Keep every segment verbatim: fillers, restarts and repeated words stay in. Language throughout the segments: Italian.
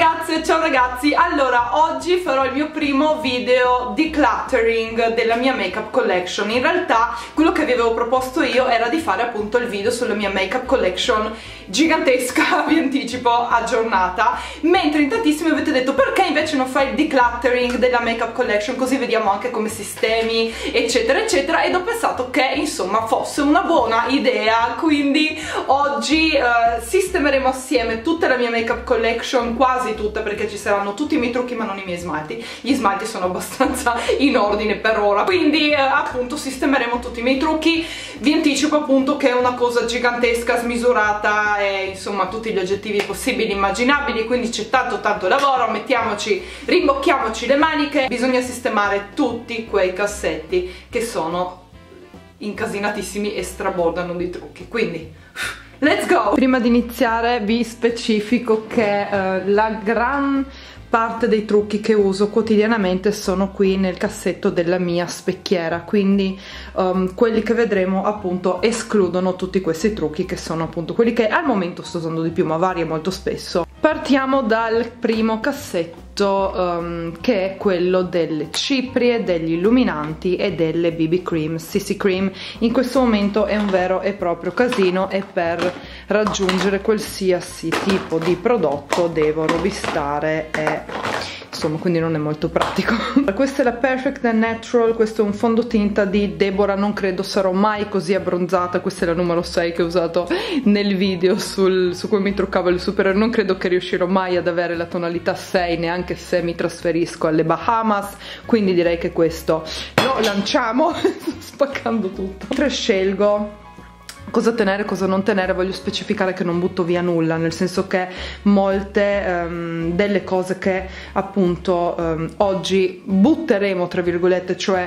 ragazze, ciao ragazzi. Allora, oggi farò il mio primo video decluttering della mia makeup collection. In realtà quello che vi avevo proposto io era di fare appunto il video sulla mia makeup collection gigantesca, vi anticipo, aggiornata, mentre in tantissimi avete detto perché invece non fai il decluttering della makeup collection, così vediamo anche come sistemi eccetera eccetera, ed ho pensato che insomma fosse una buona idea, quindi oggi eh, sistemeremo assieme tutta la mia makeup collection, quasi tutta, perché ci saranno tutti i miei trucchi ma non i miei smalti. Gli smalti sono abbastanza in ordine per ora, quindi eh, appunto sistemeremo tutti i miei trucchi. Vi anticipo appunto che è una cosa gigantesca, smisurata, e insomma tutti gli oggettivi possibili e immaginabili, quindi c'è tanto tanto lavoro. Mettiamoci, rimbocchiamoci le maniche, bisogna sistemare tutti quei cassetti che sono incasinatissimi e strabordano di trucchi, quindi let's go! Prima di iniziare vi specifico che uh, la gran parte dei trucchi che uso quotidianamente sono qui nel cassetto della mia specchiera, quindi um, quelli che vedremo appunto escludono tutti questi trucchi, che sono appunto quelli che al momento sto usando di più, ma varia molto spesso. Partiamo dal primo cassetto, um, che è quello delle ciprie, degli illuminanti e delle B B cream. C C cream in questo momento è un vero e proprio casino, e per raggiungere qualsiasi tipo di prodotto devo rovistare e insomma, quindi non è molto pratico. Questa è la Perfect and Natural, questo è un fondotinta di Deborah, non credo sarò mai così abbronzata. Questa è la numero sei che ho usato nel video sul, su cui mi truccavo il supereroe. Non credo che riuscirò mai ad avere la tonalità sei, neanche se mi trasferisco alle Bahamas, quindi direi che questo lo lanciamo. Sto spaccando tutto. Mentre scelgo cosa tenere, cosa non tenere, voglio specificare che non butto via nulla, nel senso che molte um, delle cose che appunto um, oggi butteremo tra virgolette, cioè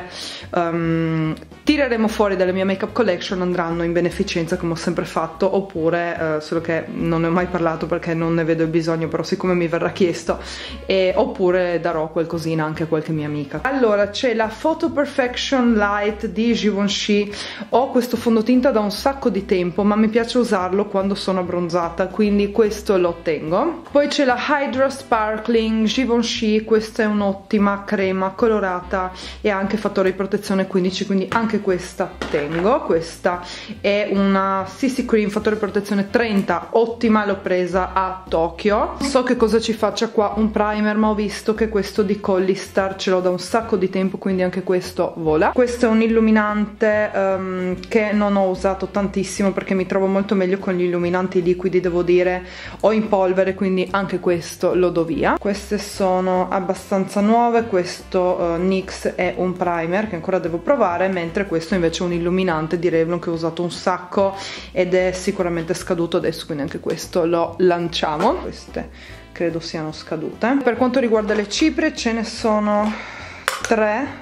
um, tireremo fuori dalla mia makeup collection, andranno in beneficenza come ho sempre fatto, oppure uh, solo che non ne ho mai parlato perché non ne vedo il bisogno, però siccome mi verrà chiesto, e, oppure darò qualcosina anche a qualche mia amica. Allora, c'è la Photo Perfection Light di Givenchy. Ho questo fondotinta da un sacco di tempo, ma mi piace usarlo quando sono abbronzata, quindi questo lo tengo. Poi c'è la Hydra Sparkling Givenchy, questa è un'ottima crema colorata e anche fattore di protezione quindici, quindi anche questa tengo. Questa è una C C cream fattore di protezione trenta, ottima, l'ho presa a Tokyo. Non so che cosa ci faccia qua un primer, ma ho visto che questo di Collistar ce l'ho da un sacco di tempo, quindi anche questo vola. Questo è un illuminante um, che non ho usato tantissimo perché mi trovo molto meglio con gli illuminanti liquidi, devo dire, o in polvere, quindi anche questo lo do via. Queste sono abbastanza nuove. Questo uh, N Y X è un primer che ancora devo provare, mentre questo invece è un illuminante di Revlon che ho usato un sacco ed è sicuramente scaduto adesso, quindi anche questo lo lanciamo. Queste credo siano scadute. Per quanto riguarda le ciprie, ce ne sono tre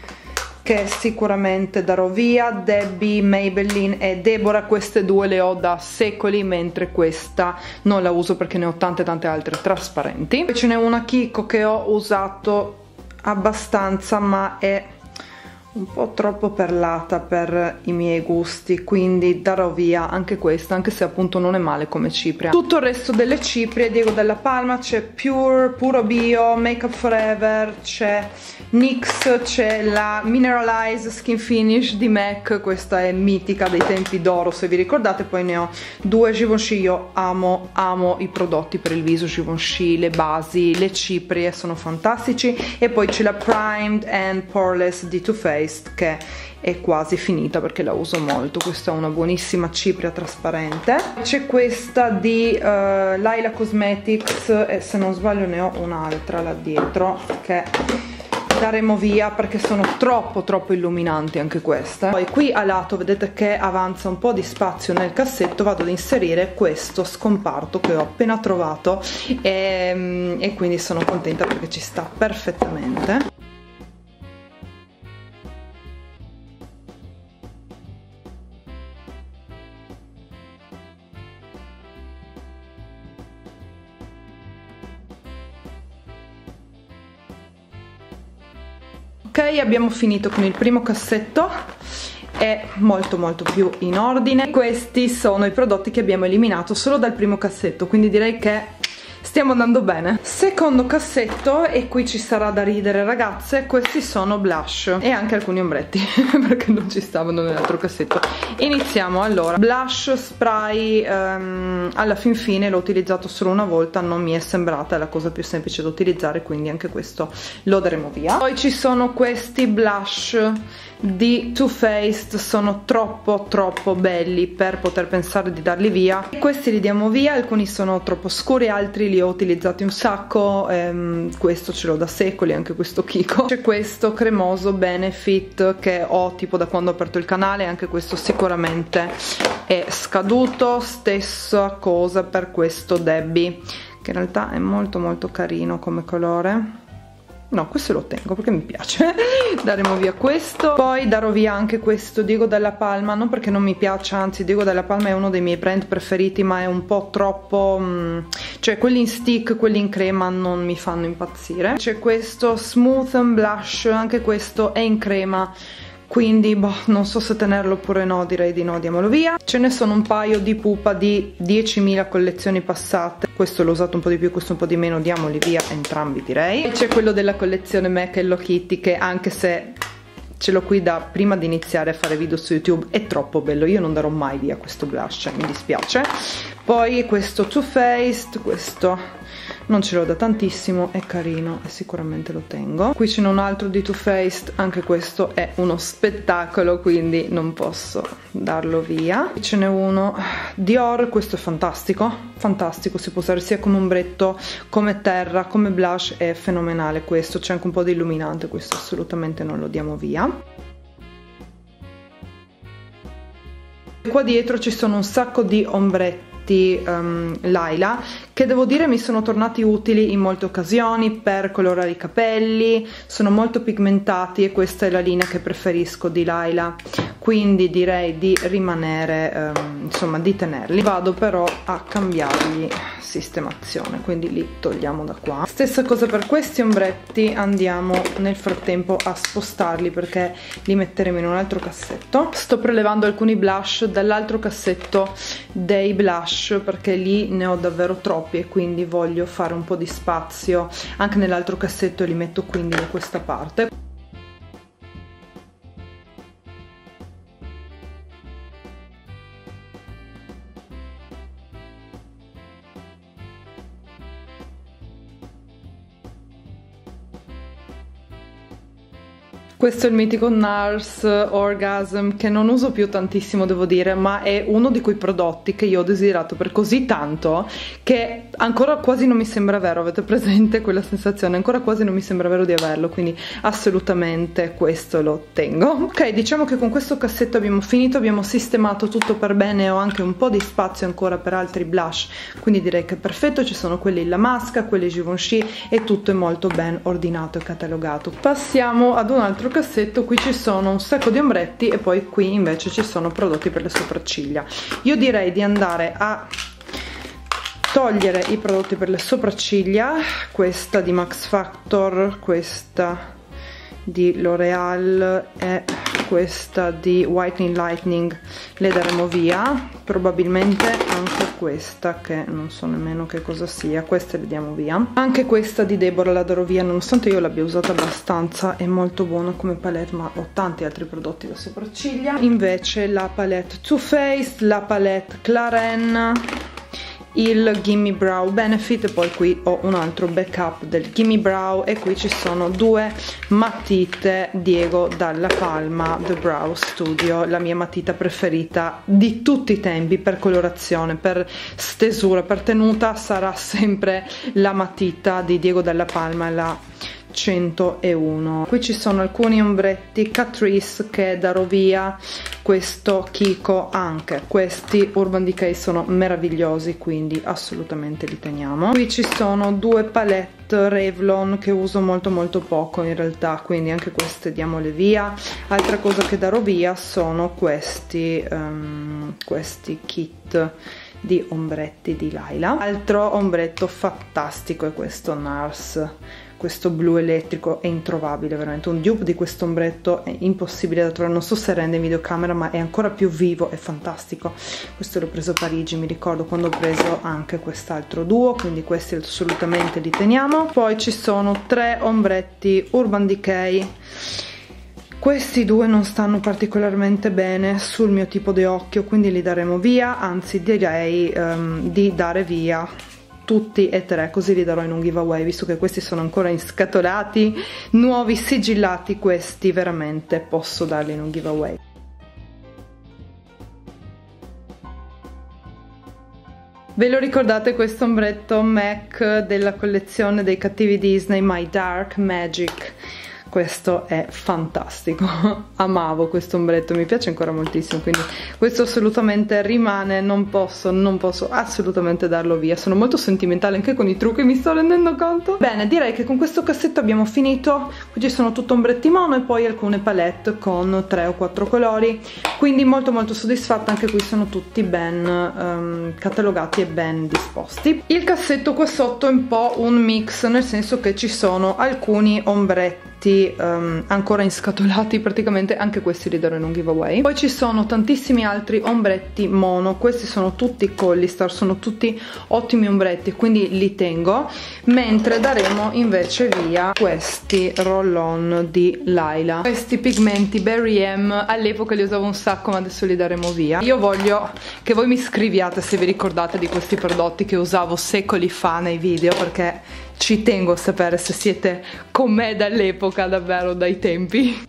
che sicuramente darò via: Debbie, Maybelline e Deborah. Queste due le ho da secoli, mentre questa non la uso perché ne ho tante tante altre trasparenti. Poi ce n'è una Kiko che ho usato abbastanza, ma è un po' troppo perlata per i miei gusti, quindi darò via anche questa, anche se appunto non è male come cipria. Tutto il resto delle ciprie, Diego Della Palma, c'è Pure, Puro Bio, Makeup Forever, c'è N Y X, c'è la Mineralize Skin Finish di MAC, questa è mitica dei tempi d'oro se vi ricordate. Poi ne ho due Givenchy. Io amo, amo i prodotti per il viso Givenchy, le basi, le ciprie sono fantastici. E poi c'è la Primed and Poreless di Too Faced, che è quasi finita perché la uso molto. Questa è una buonissima cipria trasparente. C'è questa di uh, Laila Cosmetics, e se non sbaglio ne ho un'altra là dietro che daremo via perché sono troppo troppo illuminanti anche queste. Poi qui a lato vedete che avanza un po' di spazio nel cassetto, vado ad inserire questo scomparto che ho appena trovato e, e quindi sono contenta perché ci sta perfettamente. Ok, abbiamo finito con il primo cassetto, è molto molto più in ordine. Questi sono i prodotti che abbiamo eliminato solo dal primo cassetto, quindi direi che stiamo andando bene. Secondo cassetto, e qui ci sarà da ridere ragazze, questi sono blush e anche alcuni ombretti perché non ci stavano nell'altro cassetto. Iniziamo. Allora, blush spray, um, alla fin fine l'ho utilizzato solo una volta, non mi è sembrata la cosa più semplice da utilizzare, quindi anche questo lo daremo via. Poi ci sono questi blush di Too Faced, sono troppo troppo belli per poter pensare di darli via, e questi li diamo via. Alcuni sono troppo scuri, altri li ho utilizzati un sacco, ehm, questo ce l'ho da secoli, anche questo Kiko. C'è questo cremoso Benefit che ho tipo da quando ho aperto il canale, anche questo sicuramente è scaduto. Stessa cosa per questo Debbie, che in realtà è molto molto carino come colore. No, questo lo tengo perché mi piace. Daremo via questo. Poi darò via anche questo Diego Dalla Palma, non perché non mi piaccia, anzi Diego Dalla Palma è uno dei miei brand preferiti, ma è un po' troppo mh, cioè quelli in stick, quelli in crema non mi fanno impazzire. C'è questo Smooth and Blush, anche questo è in crema, quindi boh, non so se tenerlo oppure no, direi di no, diamolo via. Ce ne sono un paio di pupa di diecimila collezioni passate, questo l'ho usato un po' di più, questo un po' di meno, diamoli via entrambi direi. E c'è quello della collezione MAC Hello Kitty, che anche se ce l'ho qui da prima di iniziare a fare video su YouTube, è troppo bello, io non darò mai via questo blush, cioè, mi dispiace. Poi questo Too Faced, questo non ce l'ho da tantissimo, è carino e sicuramente lo tengo. Qui ce n'è un altro di Too Faced, anche questo è uno spettacolo, quindi non posso darlo via. Qui ce n'è uno Dior, questo è fantastico, fantastico, si può usare sia come ombretto, come terra, come blush, è fenomenale questo. C'è anche un po' di illuminante, questo assolutamente non lo diamo via. Qua dietro ci sono un sacco di ombretti Um, Laila, che devo dire mi sono tornati utili in molte occasioni per colorare i capelli, sono molto pigmentati e questa è la linea che preferisco di Laila, quindi direi di rimanere, um, insomma di tenerli. Vado però a cambiargli sistemazione, quindi li togliamo da qua. Stessa cosa per questi ombretti, andiamo nel frattempo a spostarli perché li metteremo in un altro cassetto. Sto prelevando alcuni blush dall'altro cassetto dei blush perché lì ne ho davvero troppi e quindi voglio fare un po' di spazio anche nell'altro cassetto e li metto quindi da questa parte. Questo è il mitico NARS Orgasm, che non uso più tantissimo devo dire, ma è uno di quei prodotti che io ho desiderato per così tanto che ancora quasi non mi sembra vero. Avete presente quella sensazione? Ancora quasi non mi sembra vero di averlo, quindi assolutamente questo lo tengo. Ok, diciamo che con questo cassetto abbiamo finito, abbiamo sistemato tutto per bene, ho anche un po' di spazio ancora per altri blush, quindi direi che è perfetto. Ci sono quelli in La Masca, quelli Givenchy e tutto è molto ben ordinato e catalogato. Passiamo ad un altro cassetto. Qui ci sono un sacco di ombretti e poi qui invece ci sono prodotti per le sopracciglia. Io direi di andare a togliere i prodotti per le sopracciglia, questa di Max Factor, questa di L'Oreal e questa di Whitening Lightning le daremo via, probabilmente anche questa che non so nemmeno che cosa sia, queste le diamo via. Anche questa di Deborah la darò via, nonostante io l'abbia usata abbastanza, è molto buona come palette, ma ho tanti altri prodotti da sopracciglia. Invece la palette Too Faced, la palette Clarins, il Gimme Brow Benefit e poi qui ho un altro backup del Gimme Brow e qui ci sono due matite Diego Dalla Palma The Brow Studio, la mia matita preferita di tutti i tempi per colorazione, per stesura, per tenuta sarà sempre la matita di Diego Dalla Palma, la centouno. Qui ci sono alcuni ombretti Catrice che darò via, questo Kiko anche, questi Urban Decay sono meravigliosi quindi assolutamente li teniamo. Qui ci sono due palette Revlon che uso molto molto poco in realtà, quindi anche queste diamole via. Altra cosa che darò via sono questi um, questi kit di ombretti di Laila. Altro ombretto fantastico è questo NARS questo blu elettrico è introvabile, veramente un dupe di questo ombretto è impossibile da trovare, non so se rende in videocamera ma è ancora più vivo, è fantastico. Questo l'ho preso a Parigi, mi ricordo quando ho preso anche quest'altro duo, quindi questi assolutamente li teniamo. Poi ci sono tre ombretti Urban Decay. Questi due non stanno particolarmente bene sul mio tipo di occhio, quindi li daremo via, anzi direi um, di dare via tutti e tre, così li darò in un giveaway, visto che questi sono ancora inscatolati, nuovi, sigillati, questi veramente posso darli in un giveaway. Ve lo ricordate questo ombretto M A C della collezione dei cattivi Disney, My Dark Magic? Questo è fantastico, amavo questo ombretto, mi piace ancora moltissimo, quindi questo assolutamente rimane, non posso, non posso assolutamente darlo via. Sono molto sentimentale anche con i trucchi, mi sto rendendo conto. Bene, direi che con questo cassetto abbiamo finito. Qui ci sono tutto ombretti mono e poi alcune palette con tre o quattro colori, quindi molto molto soddisfatta. Anche qui sono tutti ben um, catalogati e ben disposti. Il cassetto qua sotto è un po' un mix, nel senso che ci sono alcuni ombretti Um, ancora inscatolati, praticamente anche questi li darò in un giveaway. Poi ci sono tantissimi altri ombretti mono, questi sono tutti Collistar, sono tutti ottimi ombretti, quindi li tengo, mentre daremo invece via questi roll-on di Laila. Questi pigmenti Berry M, all'epoca li usavo un sacco ma adesso li daremo via. Io voglio che voi mi scriviate se vi ricordate di questi prodotti che usavo secoli fa nei video, perché ci tengo a sapere se siete con me dall'epoca, davvero dai tempi.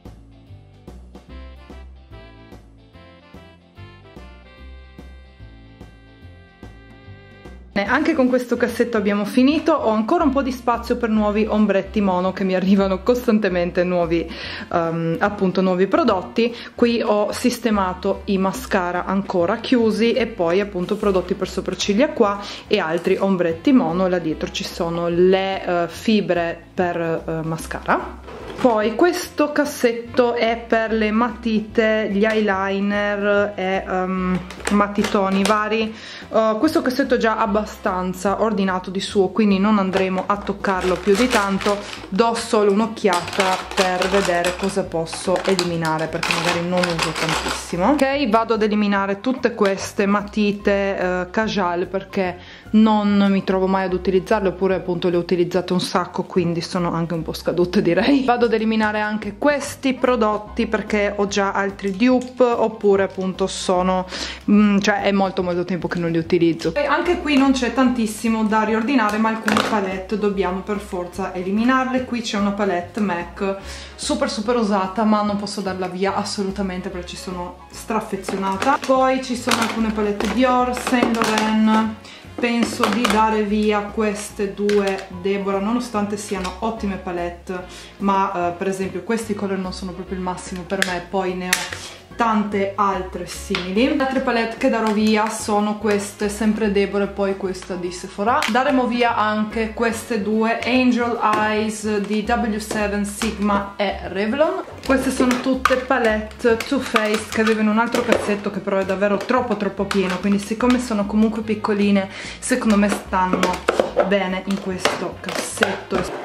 Anche con questo cassetto abbiamo finito, ho ancora un po' di spazio per nuovi ombretti mono che mi arrivano costantemente, nuovi um, appunto nuovi prodotti. Qui ho sistemato i mascara ancora chiusi e poi appunto prodotti per sopracciglia qua e altri ombretti mono. Là dietro ci sono le uh, fibre per uh, mascara. Poi questo cassetto è per le matite, gli eyeliner e um, matitoni vari. Uh, questo cassetto è già abbastanza ordinato di suo, quindi non andremo a toccarlo più di tanto. Do solo un'occhiata per vedere cosa posso eliminare, perché magari non uso tantissimo. Ok, vado ad eliminare tutte queste matite uh, casual, perché non mi trovo mai ad utilizzarle, oppure appunto le ho utilizzate un sacco, quindi sono anche un po' scadute, direi. Vado ad eliminare anche questi prodotti perché ho già altri dupe, oppure appunto sono mm, cioè è molto molto tempo che non li utilizzo. E anche qui non c'è tantissimo da riordinare, ma alcune palette dobbiamo per forza eliminarle. Qui c'è una palette M A C super super usata, ma non posso darla via assolutamente perché ci sono straffezionata. Poi ci sono alcune palette Dior, Saint Laurent. Penso di dare via queste due Deborah, nonostante siano ottime palette, ma uh, per esempio questi colori non sono proprio il massimo per me, poi ne ho tante altre simili. Le altre palette che darò via sono queste, sempre Deborah, e poi questa di Sephora. Daremo via anche queste due Angel Eyes di W sette, Sigma e Revlon. Queste sono tutte palette Too Faced che avevo in un altro cassetto, che però è davvero troppo troppo pieno, quindi siccome sono comunque piccoline secondo me stanno bene in questo cassetto.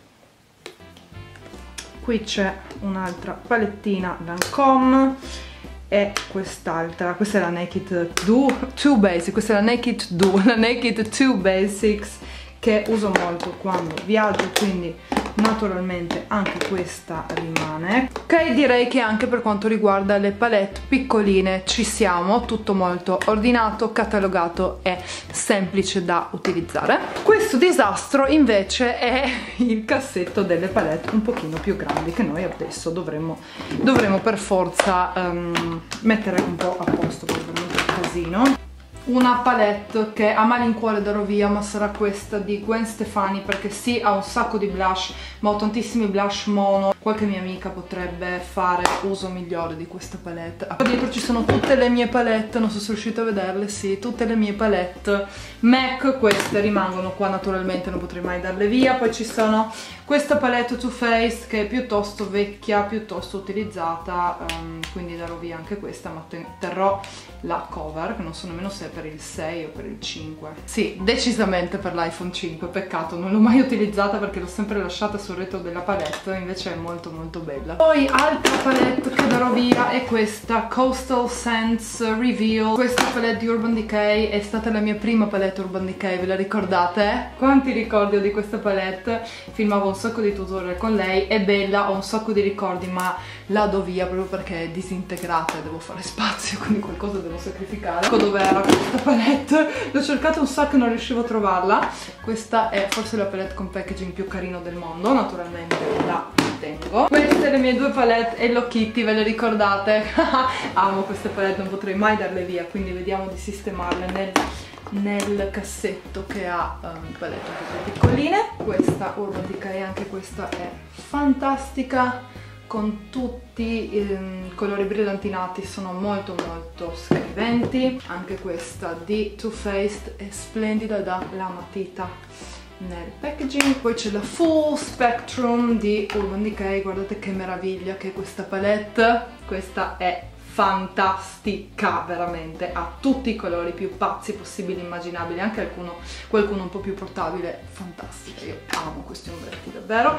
Qui c'è un'altra palettina Lancome e quest'altra, questa è la Naked Duo, Too Basic, questa è la Naked Duo, la Naked Too Basics, che uso molto quando viaggio, quindi naturalmente anche questa rimane. Ok, direi che anche per quanto riguarda le palette piccoline ci siamo, tutto molto ordinato, catalogato e semplice da utilizzare. Questo disastro invece è il cassetto delle palette un pochino più grandi, che noi adesso dovremo, dovremo per forza um, mettere un po' a posto, perché è veramente un casino. Una palette che a malincuore darò via, ma sarà questa di Gwen Stefani, perché sì, ha un sacco di blush, ma ho tantissimi blush mono. qualche mia amica potrebbe fare uso migliore di questa palette. Qua dietro ci sono tutte le mie palette, non so se riuscite a vederle, sì, tutte le mie palette MAC, queste rimangono qua naturalmente, non potrei mai darle via. Poi ci sono questa palette Too Faced che è piuttosto vecchia, piuttosto utilizzata, um, quindi darò via anche questa, ma terrò la cover, che non so nemmeno se è per il sei o per il cinque. Sì, decisamente per l'iPhone cinque, peccato, non l'ho mai utilizzata perché l'ho sempre lasciata sul retro della palette, invece è molto molto bella. Poi altra palette che darò via è questa Coastal Scents Reveal. Questa palette di Urban Decay è stata la mia prima palette Urban Decay, ve la ricordate? Quanti ricordi ho di questa palette? Filmavo un sacco di tutorial con lei, è bella, ho un sacco di ricordi, ma la do via proprio perché è disintegrata e devo fare spazio, quindi qualcosa devo sacrificare. Ecco dove era questa palette, l'ho cercata un sacco e non riuscivo a trovarla. Questa è forse la palette con packaging più carino del mondo, naturalmente la tengo. Queste le mie due palette Hello Kitty, ve le ricordate? Amo queste palette, non potrei mai darle via, quindi vediamo di sistemarle nel nel cassetto che ha um, palette un po' più piccoline. Questa Urban Decay, anche questa è fantastica, con tutti i um, colori brillantinati, sono molto molto scriventi. Anche questa di Too Faced è splendida dalla matita nel packaging. Poi c'è la Full Spectrum di Urban Decay, guardate che meraviglia che è questa palette, questa è fantastica, veramente, ha tutti i colori più pazzi possibili e immaginabili, anche alcuno, qualcuno un po' più portabile, fantastica, io amo questi ombretti davvero.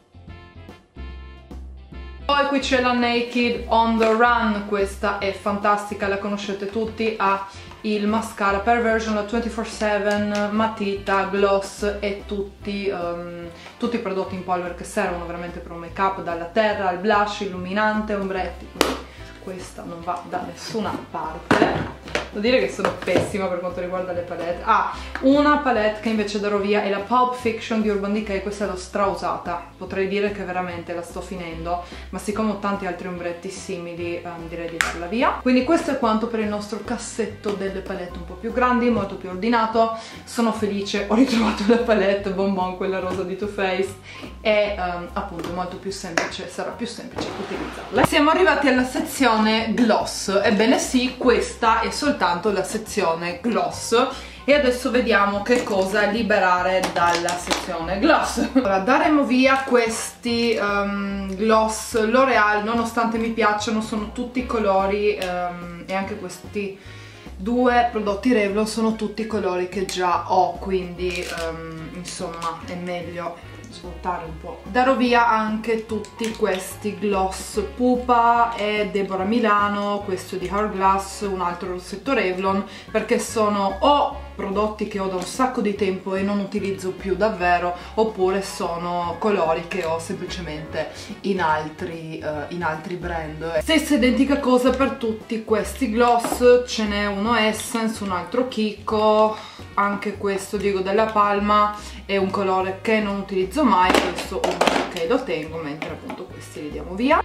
Poi qui c'è la Naked On The Run, questa è fantastica, la conoscete tutti, ha il mascara Perversion, la ventiquattro sette, matita, gloss e tutti, um, tutti i prodotti in polvere che servono veramente per un make up, dalla terra al blush, illuminante, ombretti. Questa non va da nessuna parte. Devo dire che sono pessima per quanto riguarda le palette. Ah, una palette che invece darò via è la Pulp Fiction di Urban Decay, questa l'ho strausata, potrei dire che veramente la sto finendo, ma siccome ho tanti altri ombretti simili um, direi di darla via. Quindi questo è quanto per il nostro cassetto delle palette un po' più grandi, molto più ordinato. Sono felice, ho ritrovato la palette Bonbon, quella rosa di Too Faced, e um, appunto molto più semplice, sarà più semplice utilizzarle. Siamo arrivati alla sezione gloss, ebbene sì, questa è soltanto la sezione gloss e adesso vediamo che cosa liberare dalla sezione gloss. Allora, daremo via questi um, gloss L'Oreal, nonostante mi piacciono, sono tutti colori um, e anche questi due prodotti Revlon sono tutti colori che già ho, quindi um, insomma è meglio svuotare un po'. Darò via anche tutti questi gloss Pupa e Deborah Milano, questo di Hourglass, un altro rossetto Revlon, perché sono o prodotti che ho da un sacco di tempo e non utilizzo più davvero, oppure sono colori che ho semplicemente in altri, uh, in altri brand. Stessa identica cosa per tutti questi gloss, ce n'è uno Essence, un altro Kiko, anche questo Diego della Palma, è un colore che non utilizzo mai, questo ok lo tengo, mentre appunto questi li diamo via.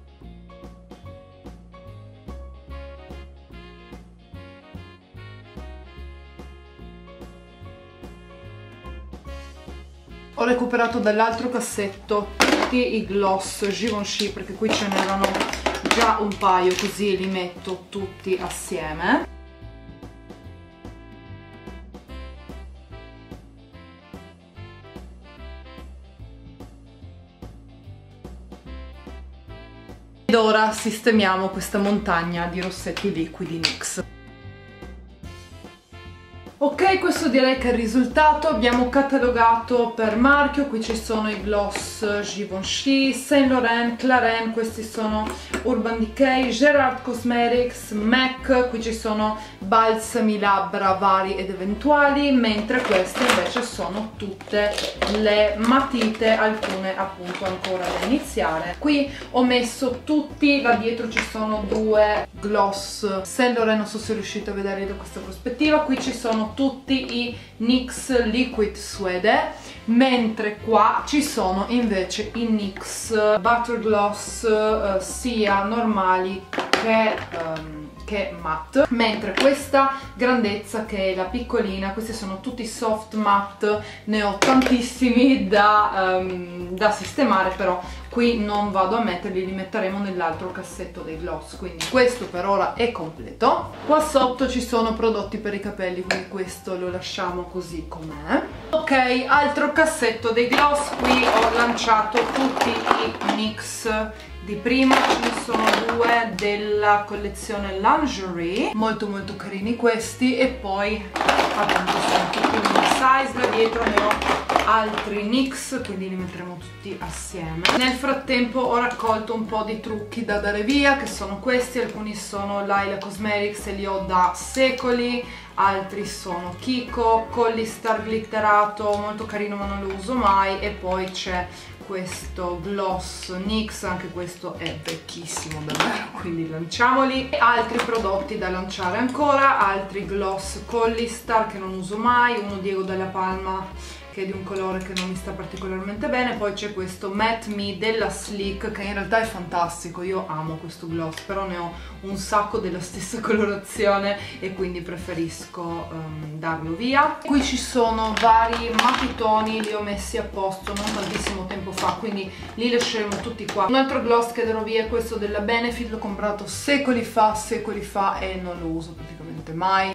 Ho recuperato dall'altro cassetto tutti i gloss Givenchy, perché qui ce n'erano già un paio, così li metto tutti assieme. Ed ora sistemiamo questa montagna di rossetti liquidi N Y X. Ok, questo direi che è il risultato. Abbiamo catalogato per marchio, qui ci sono i gloss Givenchy, Saint Laurent, Clarins, questi sono Urban Decay, Gerard Cosmetics, MAC, qui ci sono balsami labbra vari ed eventuali, mentre queste invece sono tutte le matite, alcune appunto ancora da iniziare. Qui ho messo tutti, là dietro ci sono due gloss Saint Laurent, non so se riuscite a vedere da questa prospettiva, qui ci sono tutti i N Y X Liquid Suede, mentre qua ci sono invece i N Y X Butter Gloss uh, sia normali che, um, che è matte, mentre questa grandezza che è la piccolina, questi sono tutti soft matte, ne ho tantissimi da, um, da sistemare, però qui non vado a metterli, li metteremo nell'altro cassetto dei gloss, quindi questo per ora è completo. Qua sotto ci sono prodotti per i capelli, quindi questo lo lasciamo così com'è. Ok, altro cassetto dei gloss, qui ho lanciato tutti i mix di prima, ce ne sono due della collezione Lingerie, molto molto carini questi, e poi appunto sono tutti in una size, là dietro ne ho altri N Y X, quindi li metteremo tutti assieme. Nel frattempo ho raccolto un po' di trucchi da dare via, che sono questi, alcuni sono Laila Cosmetics e li ho da secoli, altri sono Kiko, Collistar glitterato, molto carino ma non lo uso mai, e poi c'è questo gloss N Y X, anche questo è vecchissimo davvero, quindi lanciamoli. E altri prodotti da lanciare ancora, altri gloss Collistar che non uso mai, uno Diego della Palma che è di un colore che non mi sta particolarmente bene, poi c'è questo Matte Me della Sleek che in realtà è fantastico, io amo questo gloss, però ne ho un sacco della stessa colorazione e quindi preferisco um, darlo via. Qui ci sono vari matitoni, li ho messi a posto non tantissimo tempo fa, quindi li lasceremo tutti qua. Un altro gloss che darò via è questo della Benefit, l'ho comprato secoli fa, secoli fa e non lo uso praticamente mai.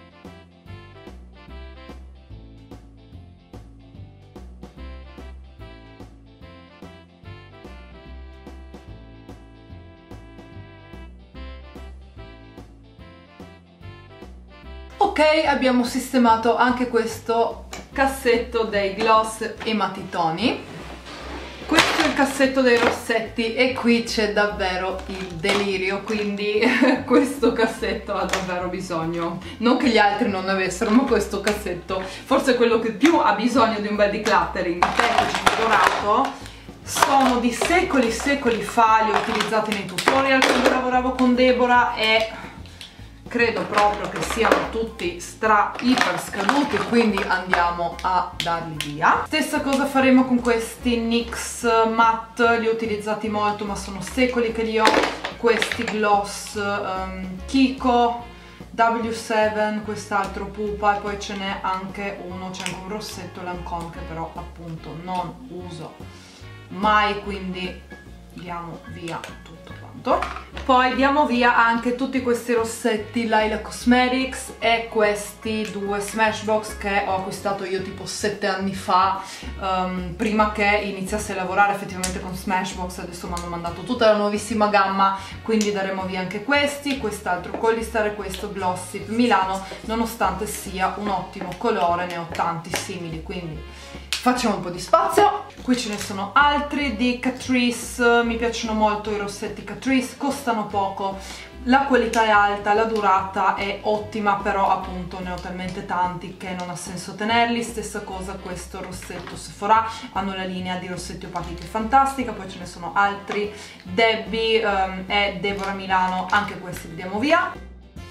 Ok, abbiamo sistemato anche questo cassetto dei gloss e matitoni. Questo è il cassetto dei rossetti e qui c'è davvero il delirio, quindi questo cassetto ha davvero bisogno, non che gli altri non ne avessero, ma questo cassetto forse è quello che più ha bisogno di un bel decluttering. Il packaging dorato sono di secoli secoli fa, li ho utilizzati nei tutorial quando lavoravo con Deborah e credo proprio che siano tutti stra iper scaduti, quindi andiamo a darli via. Stessa cosa faremo con questi N Y X matte, li ho utilizzati molto ma sono secoli che li ho, questi gloss um, Kiko, W sette, quest'altro pupa, e poi ce n'è anche uno, c'è anche un rossetto Lancôme che però appunto non uso mai, quindi diamo via tutto quanto. Poi diamo via anche tutti questi rossetti Laila Cosmetics e questi due Smashbox che ho acquistato io tipo sette anni fa, um, prima che iniziassi a lavorare effettivamente con Smashbox. Adesso mi hanno mandato tutta la nuovissima gamma, quindi daremo via anche questi, quest'altro Collistar e questo Glossip Milano, nonostante sia un ottimo colore, ne ho tanti simili, quindi facciamo un po' di spazio. Qui ce ne sono altri di Catrice, mi piacciono molto i rossetti Catrice, costano poco, la qualità è alta, la durata è ottima, però appunto ne ho talmente tanti che non ha senso tenerli. Stessa cosa questo rossetto Sephora, hanno la linea di rossetti opachi che è fantastica, poi ce ne sono altri Debbie um, e Deborah Milano, anche questi li diamo via.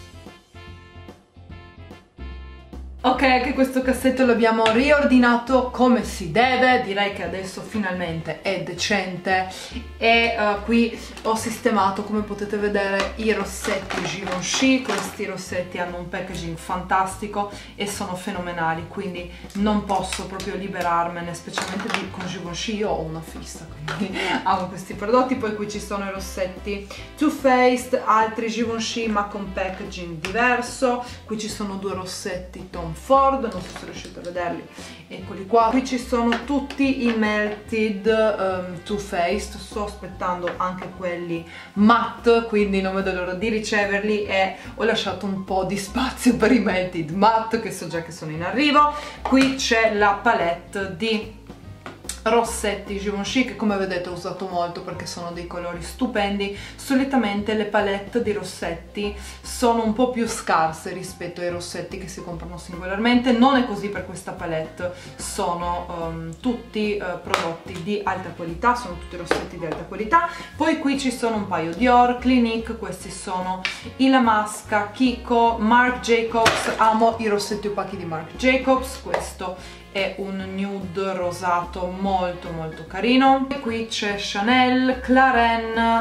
Ok, anche questo cassetto l'abbiamo riordinato come si deve, direi che adesso finalmente è decente e uh, qui ho sistemato, come potete vedere, i rossetti Givenchy. Questi rossetti hanno un packaging fantastico e sono fenomenali, quindi non posso proprio liberarmene, specialmente di, con Givenchy io ho una fissa, quindi amo questi prodotti. Poi qui ci sono i rossetti Too Faced, altri Givenchy ma con packaging diverso. Qui ci sono due rossetti Tom Ford, non so se riuscite a vederli, eccoli qua. Qui ci sono tutti i Melted um, Too Faced, sto aspettando anche quelli matte, quindi non vedo l'ora di riceverli e ho lasciato un po' di spazio per i Melted Matte che so già che sono in arrivo. Qui c'è la palette di rossetti Givenchy che come vedete ho usato molto perché sono dei colori stupendi. Solitamente le palette di rossetti sono un po' più scarse rispetto ai rossetti che si comprano singolarmente, non è così per questa palette, sono um, tutti uh, prodotti di alta qualità, sono tutti rossetti di alta qualità. Poi qui ci sono un paio Dior, Clinique, questi sono i La Masca, Kiko, Marc Jacobs, amo i rossetti opachi di Marc Jacobs, questo è un nude rosato molto molto carino. E qui c'è Chanel, Clarins,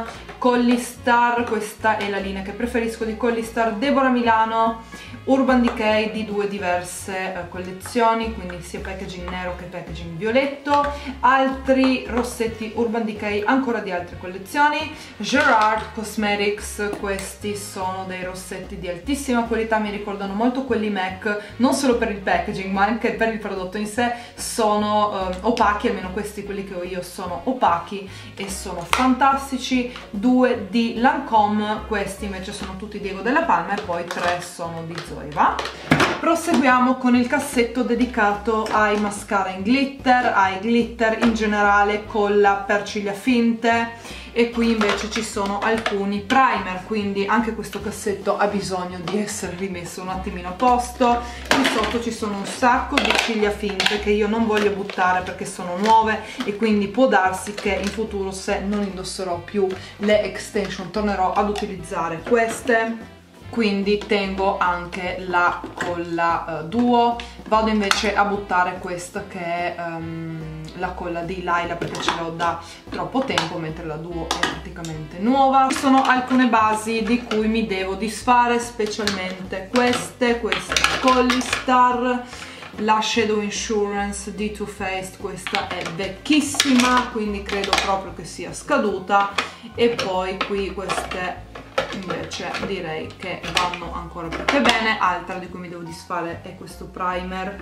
Collistar, questa è la linea che preferisco di Collistar, Deborah Milano, Urban Decay di due diverse eh, collezioni, quindi sia packaging nero che packaging violetto, altri rossetti Urban Decay ancora di altre collezioni, Gerard Cosmetics, questi sono dei rossetti di altissima qualità, mi ricordano molto quelli MAC, non solo per il packaging ma anche per il prodotto in sé, sono eh, opachi, almeno questi quelli che ho io sono opachi e sono fantastici, due di Lancome, questi invece sono tutti Diego Della Palma e poi tre sono di Zoeva. Proseguiamo con il cassetto dedicato ai mascara in glitter, ai glitter in generale, colla per ciglia finte, e qui invece ci sono alcuni primer, quindi anche questo cassetto ha bisogno di essere rimesso un attimino a posto. Qui sotto ci sono un sacco di ciglia finte che io non voglio buttare perché sono nuove e quindi può darsi che in futuro, se non indosserò più le extension, tornerò ad utilizzare queste. Quindi tengo anche la colla uh, duo, vado invece a buttare questa che è um, la colla di Laila perché ce l'ho da troppo tempo, mentre la duo è praticamente nuova. Ci sono alcune basi di cui mi devo disfare, specialmente queste, questa Collistar, la Shadow Insurance di Too Faced, questa è vecchissima, quindi credo proprio che sia scaduta, e poi qui queste invece direi che vanno ancora più che bene. Altra di cui mi devo disfare è questo primer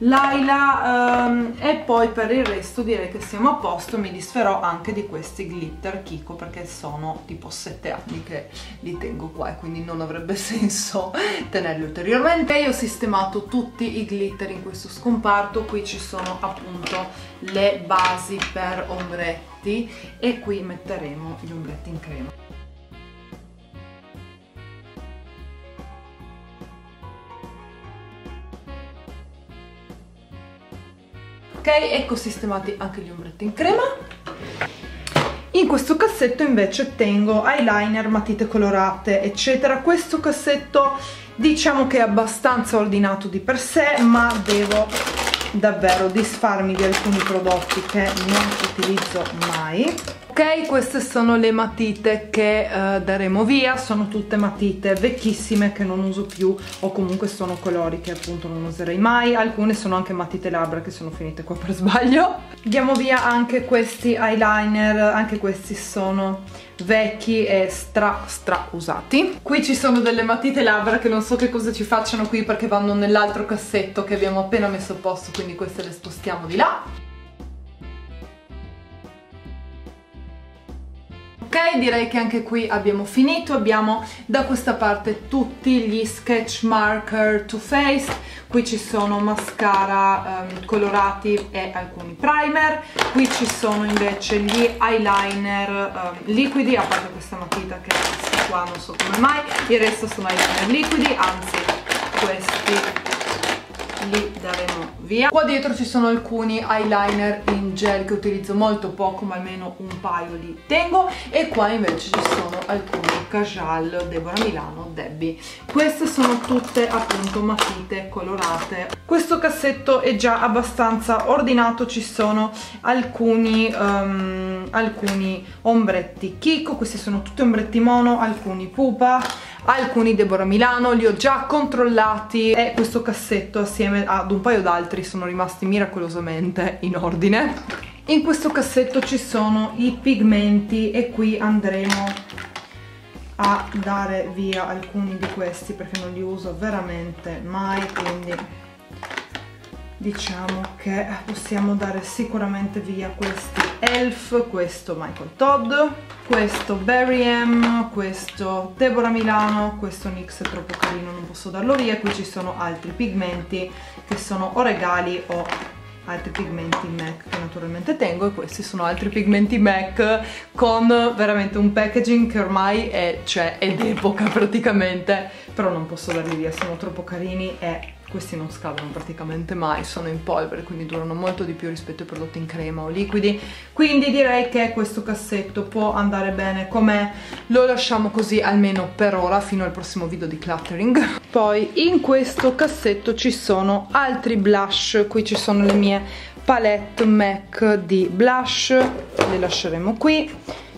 Laila, um, e poi per il resto direi che siamo a posto. Mi disferò anche di questi glitter Kiko perché sono tipo sette anni che li tengo qua e quindi non avrebbe senso tenerli ulteriormente. Io ho sistemato tutti i glitter in questo scomparto, qui ci sono appunto le basi per ombretti e qui metteremo gli ombretti in crema. Ok, ecco sistemati anche gli ombretti in crema. In questo cassetto invece tengo eyeliner, matite colorate eccetera. Questo cassetto diciamo che è abbastanza ordinato di per sé, ma devo davvero disfarmi di alcuni prodotti che non utilizzo mai. Ok, queste sono le matite che uh, daremo via, sono tutte matite vecchissime che non uso più o comunque sono colori che appunto non userei mai. Alcune sono anche matite labbra che sono finite qua per sbaglio. Diamo via anche questi eyeliner, anche questi sono vecchi e stra stra usati. Qui ci sono delle matite labbra che non so che cosa ci facciano qui perché vanno nell'altro cassetto che abbiamo appena messo a posto, quindi queste le spostiamo di là. Ok, direi che anche qui abbiamo finito. Abbiamo da questa parte tutti gli sketch marker Too Faced, qui ci sono mascara um, colorati e alcuni primer, qui ci sono invece gli eyeliner um, liquidi, a parte questa matita che questa qua non so come mai, il resto sono eyeliner liquidi, anzi questi li daremo via. Qua dietro ci sono alcuni eyeliner in gel che utilizzo molto poco, ma almeno un paio li tengo, e qua invece ci sono alcuni Kajal Deborah Milano Debbie. Queste sono tutte appunto matite colorate. Questo cassetto è già abbastanza ordinato, ci sono alcuni um, alcuni ombretti Kiko, questi sono tutti ombretti mono, alcuni pupa, alcuni Deborah Milano, li ho già controllati, e questo cassetto assieme ad un paio d'altri sono rimasti miracolosamente in ordine. In questo cassetto ci sono i pigmenti e qui andremo a dare via alcuni di questi perché non li uso veramente mai, quindi diciamo che possiamo dare sicuramente via questi Elf, questo Michael Todd, questo Barry M, questo Deborah Milano, questo N Y X è troppo carino, non posso darlo via. Qui ci sono altri pigmenti che sono o regali o altri pigmenti MAC che naturalmente tengo, e questi sono altri pigmenti MAC con veramente un packaging che ormai è, cioè, è d'epoca praticamente, però non posso darli via, sono troppo carini e questi non scadono praticamente mai, sono in polvere, quindi durano molto di più rispetto ai prodotti in crema o liquidi, quindi direi che questo cassetto può andare bene com'è, lo lasciamo così almeno per ora fino al prossimo video di cluttering. Poi in questo cassetto ci sono altri blush, qui ci sono le mie palette MAC di blush, le lasceremo qui.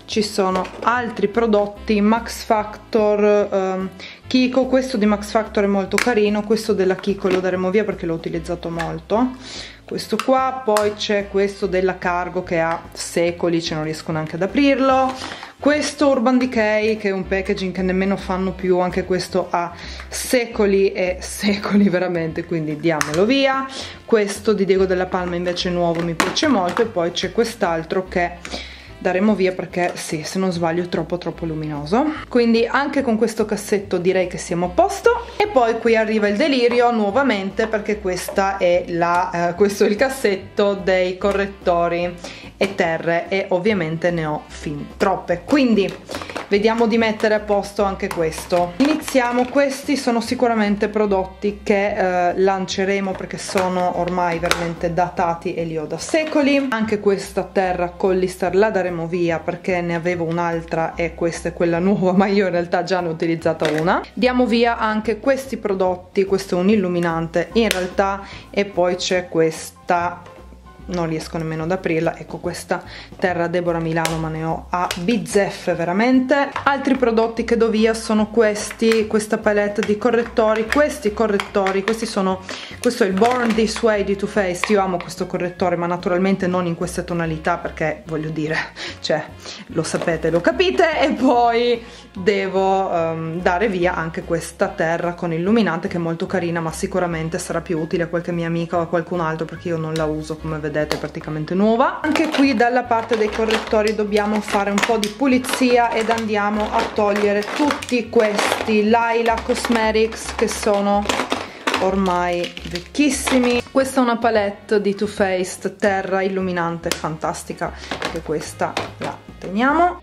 ci sono altri prodotti Max Factor, um, Kiko. Questo di Max Factor è molto carino, questo della Kiko lo daremo via perché l'ho utilizzato molto, questo qua. Poi c'è questo della Cargo che ha secoli, cioè non riesco neanche ad aprirlo. Questo Urban Decay che è un packaging che nemmeno fanno più, anche questo ha secoli e secoli veramente, quindi diamolo via. Questo di Diego Della Palma invece è nuovo, mi piace molto. E poi c'è quest'altro che daremo via perché sì, se non sbaglio è troppo troppo luminoso. Quindi anche con questo cassetto direi che siamo a posto. E poi qui arriva il delirio nuovamente, perché questa è la, eh, questo è il cassetto dei correttori e terre, e ovviamente ne ho fin troppe, quindi vediamo di mettere a posto anche questo. Iniziamo. Questi sono sicuramente prodotti che eh, lanceremo perché sono ormai veramente datati e li ho da secoli. Anche questa terra Collistar la daremo via perché ne avevo un'altra e questa è quella nuova, ma io in realtà già ne ho utilizzata una. Diamo via anche questi prodotti, questo è un illuminante in realtà, e poi c'è questa, non riesco nemmeno ad aprirla, ecco, questa terra Deborah Milano, ma ne ho a bizzeffe veramente. Altri prodotti che do via sono questi, questa palette di correttori. Questi correttori, questi sono, questo è il Born This Way di Too Faced. Io amo questo correttore, ma naturalmente non in queste tonalità perché voglio dire, cioè lo sapete, lo capite. E poi devo um, dare via anche questa terra con illuminante che è molto carina, ma sicuramente sarà più utile a qualche mia amica o a qualcun altro perché io non la uso, come vedete è praticamente nuova. Anche qui dalla parte dei correttori dobbiamo fare un po' di pulizia ed andiamo a togliere tutti questi Laila Cosmetics che sono ormai vecchissimi. Questa è una palette di Too Faced terra illuminante fantastica, anche questa la teniamo.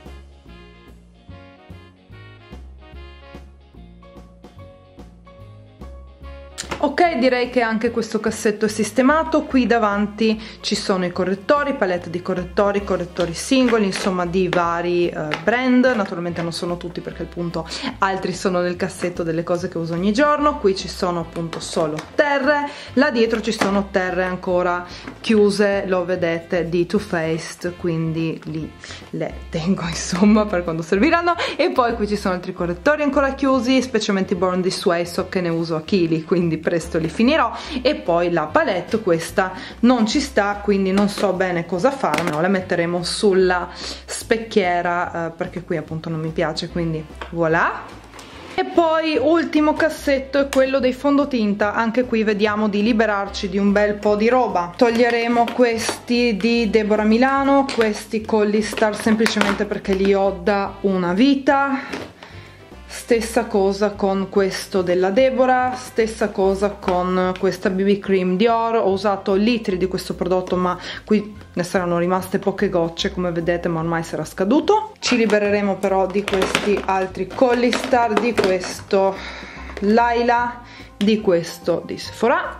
Ok, direi che anche questo cassetto è sistemato. Qui davanti ci sono i correttori, palette di correttori, correttori singoli, insomma di vari uh, brand. Naturalmente non sono tutti perché appunto altri sono nel cassetto delle cose che uso ogni giorno. Qui ci sono appunto solo terre, là dietro ci sono terre ancora chiuse, lo vedete, di Too Faced, quindi lì le tengo insomma per quando serviranno. E poi qui ci sono altri correttori ancora chiusi, specialmente Born This Way, so che ne uso a chili, quindi presto li finirò. E poi la palette, questa non ci sta, quindi non so bene cosa fare, no, la metteremo sulla specchiera eh, perché qui appunto non mi piace, quindi voilà. E poi ultimo cassetto è quello dei fondotinta. Anche qui vediamo di liberarci di un bel po' di roba. Toglieremo questi di Deborah Milano, questi Collistar semplicemente perché li ho da una vita. Stessa cosa con questo della Deborah, stessa cosa con questa B B Cream Dior. Ho usato litri di questo prodotto, ma qui ne saranno rimaste poche gocce come vedete, ma ormai sarà scaduto. Ci libereremo però di questi altri Collistar, di questo Laila, di questo di Sephora.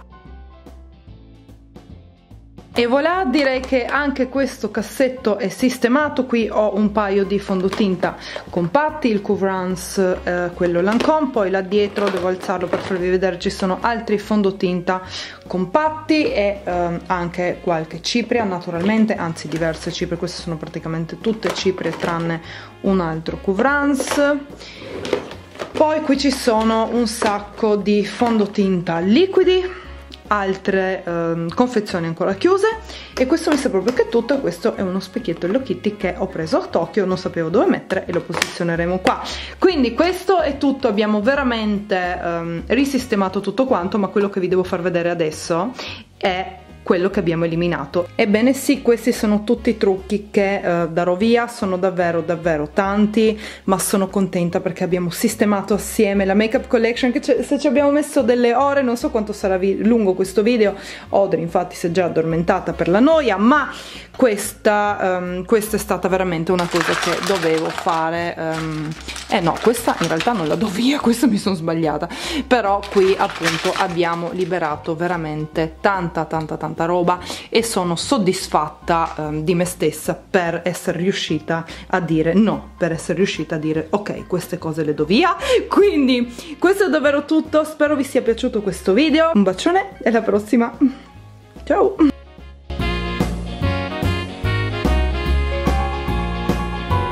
E voilà, direi che anche questo cassetto è sistemato. Qui ho un paio di fondotinta compatti, il Couvrance, eh, quello Lancôme, poi là dietro, devo alzarlo per farvi vedere, ci sono altri fondotinta compatti e ehm, anche qualche cipria naturalmente, anzi diverse ciprie, queste sono praticamente tutte ciprie tranne un altro Couvrance. Poi qui ci sono un sacco di fondotinta liquidi, altre ehm, confezioni ancora chiuse, e questo mi sa proprio che è tutto. Questo è uno specchietto Hello Kitty che ho preso a Tokyo, non sapevo dove mettere e lo posizioneremo qua. Quindi questo è tutto, abbiamo veramente ehm, risistemato tutto quanto, ma quello che vi devo far vedere adesso è quello che abbiamo eliminato. Ebbene sì, questi sono tutti i trucchi che eh, darò via, sono davvero davvero tanti, ma sono contenta perché abbiamo sistemato assieme la Makeup Collection, che se ci abbiamo messo delle ore, non so quanto sarà lungo questo video. Audrey infatti si è già addormentata per la noia, ma questa, um, questa è stata veramente una cosa che dovevo fare. Um, eh no, questa in realtà non la do via, questa mi sono sbagliata, però qui appunto abbiamo liberato veramente tanta tanta tanta roba e sono soddisfatta um, di me stessa per essere riuscita a dire no, per essere riuscita a dire ok, queste cose le do via. Quindi questo è davvero tutto, spero vi sia piaciuto questo video, un bacione e alla prossima, ciao!